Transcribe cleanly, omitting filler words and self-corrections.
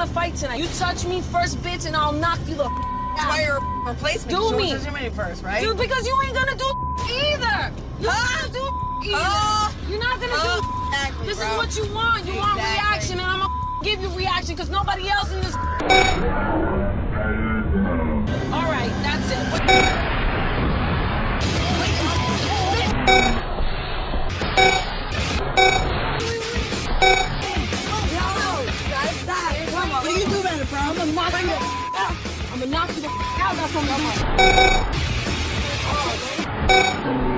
wanna fight tonight. You touch me first, bitch, and I'll knock you the That's why you're a replacement. Do me. You first, right? Dude, because you ain't gonna do either. You're not gonna do either. You're not gonna do exactly, This bro. is what you want. You want reaction, and I'm gonna give you reaction because nobody else in this. All right, that's it. What are you doing, bro? I'm gonna knock you out. I'm gonna knock you out. That's what I'm gonna do.